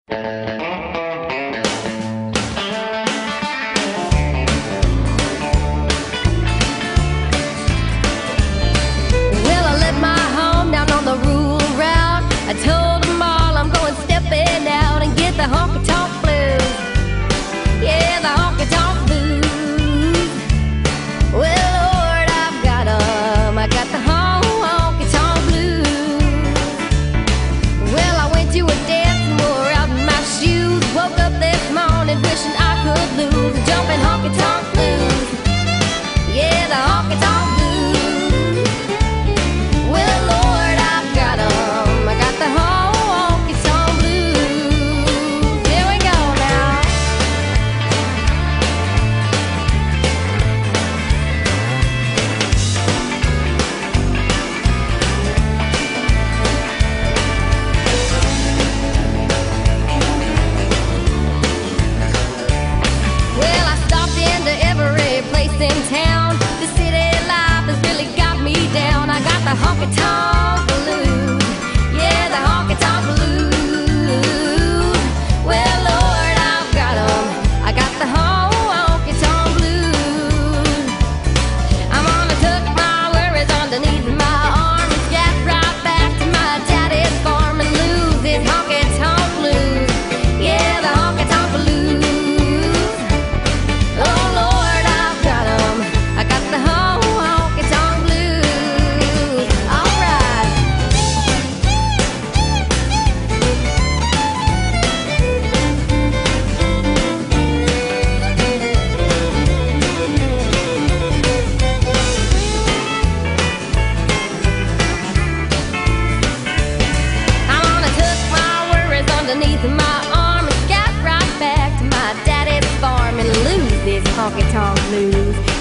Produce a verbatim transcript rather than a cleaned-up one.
in town. The city life has really got me down. I got the honky-tonk blues. Yeah, the honky-tonk blues. Well, Lord, I've got 'em. I got the honky-tonk blues. I'm gonna tuck my worries underneath my arm and scat right back to my daddy's farm and lose his honky-tonk blues. Yeah, the honky-tonk blues. Oh, Lord, I've got 'em. I got the honky-tonk blues. All right. I'm gonna tuck my worries underneath my arm and scat right back to my daddy's farm and lose this honky-tonk blues.